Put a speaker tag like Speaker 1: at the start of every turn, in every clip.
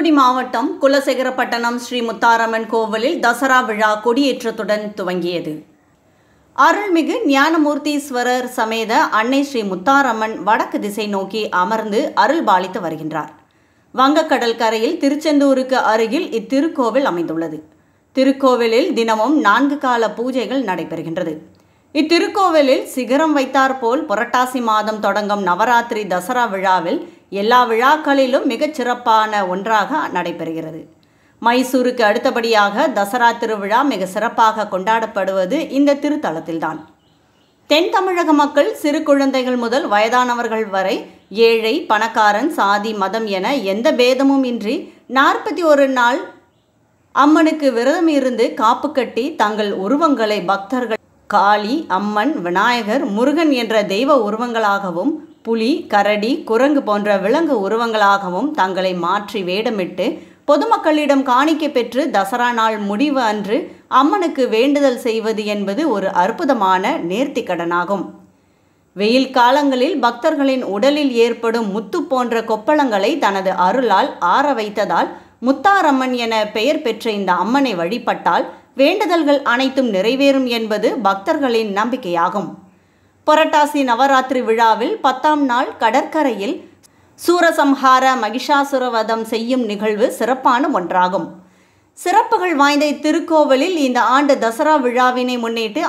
Speaker 1: தூத்துக்குடி மாவட்டம் குலசேகரப்பட்டணம் ஸ்ரீ முத்தாரம்மன் கோவிலில் தசரா விழா கொடியேற்றத்துடன் துவங்கியது. அருள்மிகு ஞானமூர்த்தீஸ்வரர் சமேத அன்னை ஸ்ரீ முத்தாரம்மன் வடக்கு திசை நோக்கி அமர்ந்து அருள் பாலித்து வருகின்றார். வங்கக்கடல் கரையில் திருச்செந்தூருக்கு அருகில் இத்திருக்கோவில் அமைந்துள்ளது. திருக்கோவிலில் தினமும் 4 கால பூஜைகள் நடைபெறுகின்றது. இத்திருக்கோவிலில் சிகரம் வைத்தாற்போல் புரட்டாசி மாதம் தொடங்கும் நவராத்திரி தசரா விழாவில் எல்லா விழாக்களிலும் மிகச் சிறப்பான ஒன்றாக நடைபெறுகிறது. மைசூருக்கு அடுத்தபடியாக தசரா திருவிழா மிக சிறப்பாக கொண்டாடப்படுவது இந்த திருத்தலத்தில்தான். தென் தமிழக மக்கள் சிறு குழந்தைகள் முதல் வயதானவர்கள் வரை ஏழை பணக்காரன் சாதி மதம் என எந்த பேதமும் இன்றி 41 நாள் அம்மனுக்கு விரதம் இருந்து காப்பு கட்டி தங்கள் உருவங்களை பக்தர்கள் காளி, அம்மன், விநாயகர், முருகன் என்ற தெய்வ உருவங்களாகவும் புலி, கரடி, குரங்கு போன்ற விலங்கு உருவங்களாகவும் தங்களை மாற்றி வேடமிட்டு பொதுமக்களிடம் காணிக்கை பெற்று தசரா நாள் முடிவு அன்று அம்மனுக்கு வேண்டுதல் செய்வது என்பது ஒரு அற்புதமான நேர்த்திக்கடனாகும். வெயில் காலங்களில் பக்தர்களின் உடலில் ஏற்படும் முத்து போன்ற கொப்பளங்களை தனது அருளால் ஆற வைத்ததால் முத்தாரம்மன் என பெயர் பெற்ற இந்த அம்மனை வழிபட்டால் வேண்டுதல்கள் அனைத்தும் நிறைவேறும் என்பது பக்தர்களின் நம்பிக்கையாகும். புரட்டாசி நவராத்திரி விழாவில் 10ஆம் நாள் கடற்கரையில் சூரசம்ஹார மகிஷாசுரவதம் செய்யும் நிகழ்வு சிறப்பான ஒன்றாகும். சிறப்புகள் வாய்ந்த இத்திருக்கோவிலில் இந்த ஆண்டு தசரா விழாவினை முன்னிட்டு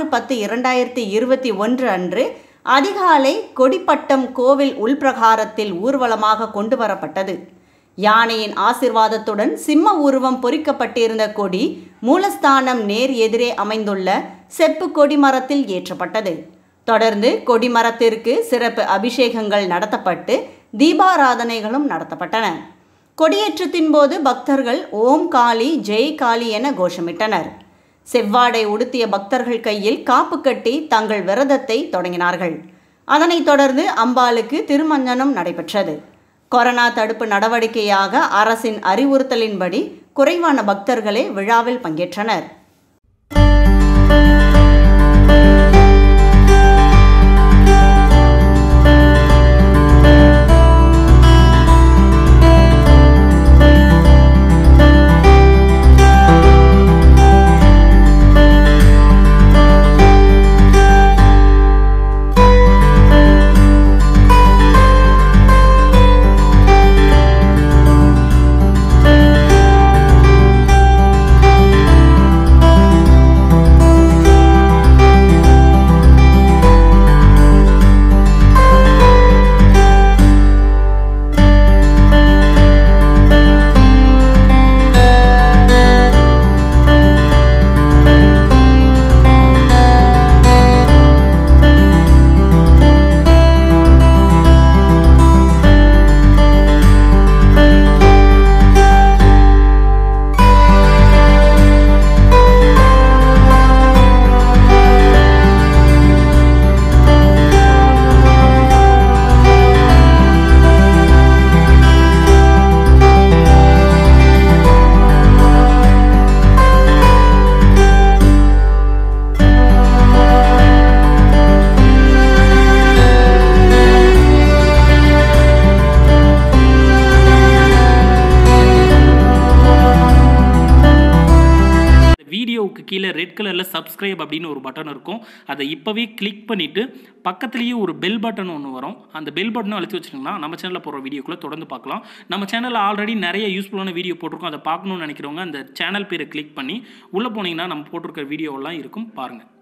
Speaker 1: 6/10/2021 அன்று அதிகாலை கொடிப்பட்டம் கோவில் உள்பிரகாரத்தில் ஊர்வலமாக கொண்டு வரப்பட்டது. யானையின் ஆசிர்வாதத்துடன் சிம்ம உருவம் பொறிக்கப்பட்டிருந்த கொடி மூலஸ்தானம் நேர் எதிரே அமைந்துள்ள செப்பு கொடிமரத்தில் ஏற்றப்பட்டது. தொடர்ந்து கொடிமரத்திற்கு சிறப்பு அபிஷேகங்கள் நடத்தப்பட்டு தீபாராதனைகளும் நடத்தப்பட்டன. கொடியேற்றத்தின் போது பக்தர்கள் ஓம் காளி ஜெய் காளி என கோஷமிட்டனர். செவ்வாடை உடுத்திய பக்தர்கள் கையில் காப்பு கட்டி தங்கள் விரதத்தை தொடங்கினார்கள். அதனைத் தொடர்ந்து அம்பாளுக்கு திருமஞ்சனம் நடைபெற்றது. கொரோனா தடுப்பு நடவடிக்கையாக அரசின் அறிவுறுத்தலின்படி குறைவான பக்தர்களே விழாவில் பங்கேற்றனர்.
Speaker 2: வீடியோவுக்கு கீழே ரெட் கலரில் சப்ஸ்கிரைப் அப்படின்னு ஒரு பட்டன் இருக்கும். அதை இப்போவே கிளிக் பண்ணிவிட்டு பக்கத்துலேயே ஒரு பெல் பட்டன் ஒன்று வரும். அந்த பெல் பட்டனை அழுத்தி வச்சுருங்கன்னா நம்ம சேனலில் போகிற வீடியோக்குள்ளே தொடர்ந்து பார்க்கலாம். நம்ம சேனலில் ஆல்ரெடி நிறைய யூஸ்ஃபுல்லான வீடியோ போட்டிருக்கோம். அதை பார்க்கணுன்னு நினைக்கிறவங்க அந்த சேனல் பேரை கிளிக் பண்ணி உள்ளே போனீங்கன்னா நம்ம போட்டிருக்கிற வீடியோவெல்லாம் இருக்கும், பாருங்கள்.